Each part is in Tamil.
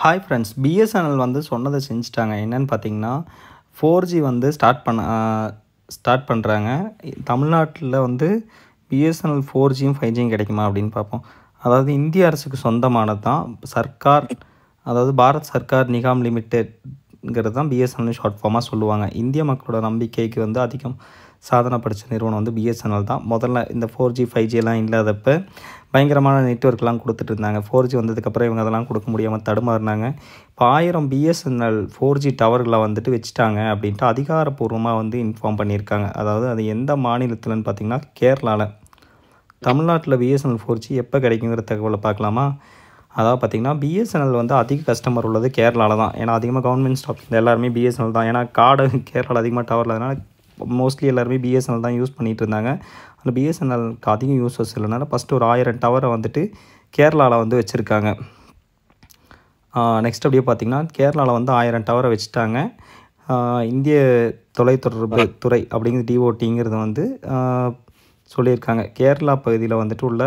ஹாய் ஃப்ரெண்ட்ஸ், பிஎஸ்என்எல் வந்து சொன்னதை செஞ்சுட்டாங்க. என்னென்னு பார்த்தீங்கன்னா 4G வந்து ஸ்டார்ட் பண்ணுறாங்க. தமிழ்நாட்டில் வந்து பிஎஸ்என்எல் 4Gயும் 5Gயும் கிடைக்குமா அப்படின்னு பார்ப்போம். அதாவது இந்திய அரசுக்கு சொந்தமானது தான். சர்க்கார், அதாவது பாரத் சர்க்கார் நிகாம் லிமிடெட்ங்கிறது தான் பிஎஸ்என்எல் ஷார்ட் ஃபார்மாக சொல்லுவாங்க. இந்திய மக்களோட நம்பிக்கைக்கு வந்து அதிகம் சாதனை படித்த நிறுவனம் வந்து பிஎஸ்என்எல் தான். முதல்ல இந்த 4G 5G எல்லாம் இல்லாதப்போ பயங்கரமான நெட்வொர்க்லாம் கொடுத்துட்டு இருந்தாங்க. 4G வந்ததுக்கப்புறம் இவங்க அதெல்லாம் கொடுக்க முடியாமல் தடுமாறினாங்க. இப்போ 1000 பிஎஸ்என்எல் 4G டவர்களை வந்துட்டு வச்சுட்டாங்க அப்படின்ட்டு அதிகாரப்பூர்வமாக வந்து இன்ஃபார்ம் பண்ணியிருக்காங்க. அதாவது அது எந்த மாநிலத்தில்னு பார்த்திங்கன்னா கேரளாவில். தமிழ்நாட்டில் பிஎஸ்என்எல் 4G எப்போ கிடைக்குங்கிற தகவலை பார்க்கலாமா? அதாவது பார்த்திங்கன்னா பிஎஸ்என்எல் வந்து அதிக கஸ்டமர் உள்ளது கேரளாவில் தான். ஏன்னா அதிகமாக கவர்மெண்ட் ஸ்டாஃப் எல்லாருமே பிஎஸ்என்எல் தான். ஏன்னா கார்டு கேரளாவில் அதிகமாக டவர் இல்லாதனால மோஸ்ட்லி எல்லாருமே பிஎஸ்என்எல் தான் யூஸ் பண்ணிகிட்டு இருந்தாங்க. அந்த பிஎஸ்என்எல்க்கு அதிகம் யூஸஸ் இல்லைனால ஃபஸ்ட்டு ஒரு 1000 டவரை வந்துட்டு கேரளாவில் வந்து வச்சுருக்காங்க. நெக்ஸ்ட் அப்படியே பார்த்திங்கன்னா கேரளாவில் வந்து 1000 டவரை வச்சுட்டாங்க. இந்திய தொலைத்தொடர்பு துறை அப்படிங்கிற டிஓடிங்கிறது வந்து சொல்லியிருக்காங்க. கேரளா பகுதியில் வந்துட்டு உள்ள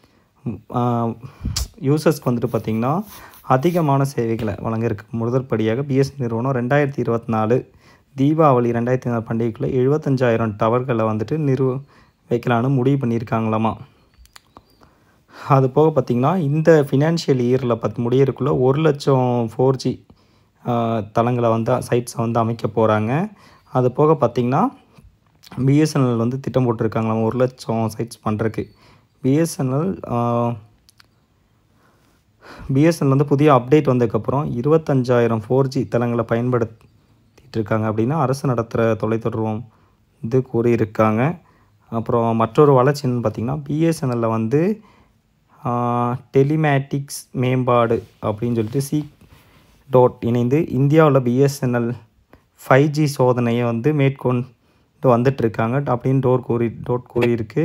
யூசர்ஸ்க்கு வந்துட்டு பார்த்திங்கன்னா அதிகமான சேவைகளை வழங்கியிருக்கு. முதற்படியாக பிஎஸ்என்எல் நிறுவனம் 2024 தீபாவளி 2024 பண்டிகைக்குள்ளே 75,000 டவர்களை வந்துட்டு வைக்கலான்னு முடிவு பண்ணியிருக்காங்களாமா. அது போக பார்த்திங்கன்னா இந்த ஃபினான்ஷியல் இயரில் முடியறதுக்குள்ளே 1,00,000 4G தளங்களை வந்து சைட்ஸை வந்து அமைக்க போகிறாங்க. அது போக பார்த்திங்கன்னா பிஎஸ்என்எல் வந்து திட்டம் போட்டிருக்காங்களாம் 1,00,000 சைட்ஸ் பண்ணுறதுக்கு. பிஎஸ்என்எல் வந்து புதிய அப்டேட் வந்ததுக்கப்புறம் 25,000 4G தளங்களை பயன்படுத்திட்டு இருக்காங்க அப்படின்னு அரசு நடத்துகிற தொலைத்தொடர்பும் இது கூறியிருக்காங்க. அப்புறம் மற்றொரு வளர்ச்சின்னு பார்த்திங்கன்னா பிஎஸ்என்எல்லில் வந்து டெலிமேட்டிக்ஸ் மேம்பாடு அப்படின்னு சொல்லிட்டு இணைந்து இந்தியாவில் பிஎஸ்என்எல் 5G சோதனையை வந்து மேற்கொண்டு வந்துட்டுருக்காங்க அப்படின்னு கூறியிருக்கு.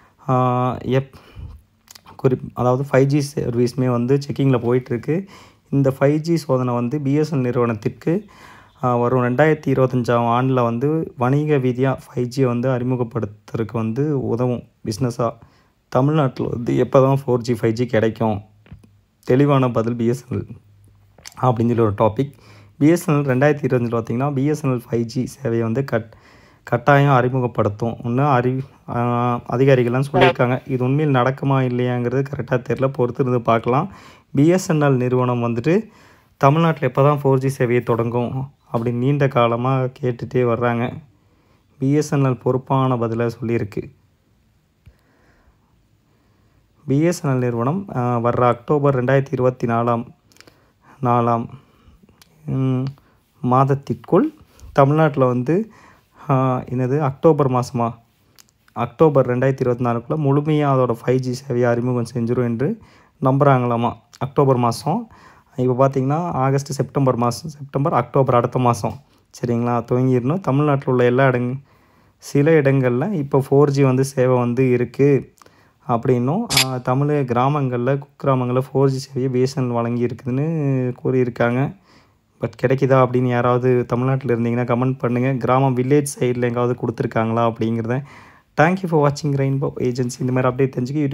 அதாவது 5G சர்வீஸுமே வந்து செக்கிங்கில் போயிட்டுருக்கு. இந்த 5G சோதனை வந்து பிஎஸ்என்எல் நிறுவனத்திற்கு வரும் 2025 ஆண்டில் வந்து வணிக ரீதியாக 5G வந்து அறிமுகப்படுத்துறதுக்கு வந்து உதவும். பிஸ்னஸாக தமிழ்நாட்டில் வந்து எப்போ தான் 4G 5G கிடைக்கும்? தெளிவான பதில் பிஎஸ்என்எல் அப்படின்னு சொல்லி ஒரு டாபிக். பிஎஸ்என்எல் 2025 பார்த்திங்கன்னா பிஎஸ்என்எல் 5G சேவையை வந்து கட்டாயம் அறிமுகப்படுத்தும் ஒன்று அதிகாரிகள்லாம் சொல்லியிருக்காங்க. இது உண்மையில் நடக்குமா இல்லையாங்கிறது கரெக்டாக தெரியல, பொறுத்து இருந்து பார்க்கலாம். பிஎஸ்என்எல் நிறுவனம் வந்துட்டு தமிழ்நாட்டில் எப்போ தான் 4G சேவையை தொடங்கும் அப்படின்னு நீண்ட காலமாக கேட்டுகிட்டே வர்றாங்க. பிஎஸ்என்எல் பொறுப்பான பதிலை சொல்லியிருக்கு. பிஎஸ்என்எல் நிறுவனம் வர்ற அக்டோபர் 2024 மாதத்திற்குள் தமிழ்நாட்டில் வந்து அக்டோபர் 2024 முழுமையாக அதோட 5G சேவையை அறிமுகம் செஞ்சிடும் என்று நம்புகிறாங்களாமா. அக்டோபர் மாதம். இப்போ பார்த்திங்கன்னா செப்டம்பர் அக்டோபர் அடுத்த மாதம் சரிங்களா துவங்கிடணும். தமிழ்நாட்டில் உள்ள சில இடங்களில் இப்போ 4G வந்து சேவை வந்து இருக்குது அப்படின்னும் குக்கிராமங்களில் 4G சேவையை பிஎஸ்என்எல் வழங்கி இருக்குதுன்னு கூறியிருக்காங்க. பட் கிடைக்குதா அப்படின்னு யாராவது தமிழ்நாட்டில் இருந்தீங்கன்னா கமெண்ட் பண்ணுங்கள். வில்லேஜ் சைடில் எங்காவது கொடுத்துருக்காங்களா அப்படிங்கிறத. தேங்க்யூ ஃபார் வாட்சிங் ரெயின்போ ஏஜென்சி. இந்த மாதிரி அப்டேட் தெரிஞ்சுக்க